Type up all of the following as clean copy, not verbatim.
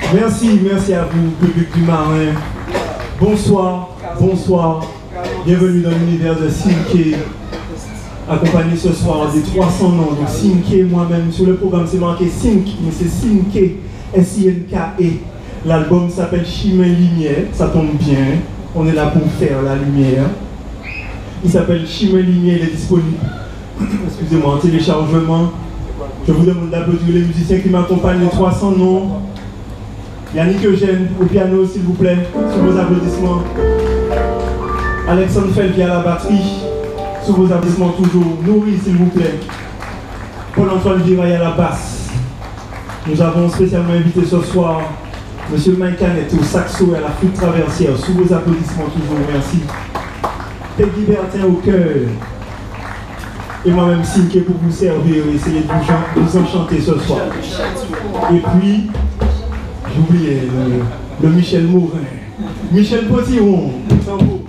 Merci à vous, public du Marin. Bonsoir, bonsoir. Bienvenue dans l'univers de Sinké. Accompagné ce soir des 300 noms. Donc Sinké, moi-même, sur le programme, c'est marqué Sink, mais c'est Sinké, S-I-N-K-E. L'album s'appelle Chemin Lumière, ça tombe bien. On est là pour faire la lumière. Il s'appelle Chemin Lumière, il est disponible. Excusez-moi, en téléchargement. Je vous demande d'applaudir les musiciens qui m'accompagnent, les 300 noms. Yannick Eugène au piano, s'il vous plaît, sous vos applaudissements. Alexandre Felvia à la batterie, sous vos applaudissements toujours. Nourri, s'il vous plaît. Paul-Antoine Viraille à la basse. Nous avons spécialement invité ce soir M. Mike Canette au saxo et à la flûte traversière, sous vos applaudissements toujours, merci. Peggy Bertin au cœur. Et moi-même Sinké pour vous servir et essayer de vous enchanter ce soir. Et puis, j'oubliais le Michel Morin. Michel Potiron, Luxembourg.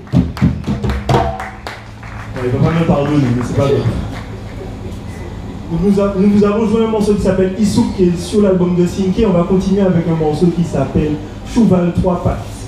Il ne va pas me pardonner, mais c'est pas grave. Nous vous avons joué un morceau qui s'appelle Issouk, qui est sur l'album de Sinké. On va continuer avec un morceau qui s'appelle Chouval 3 pattes.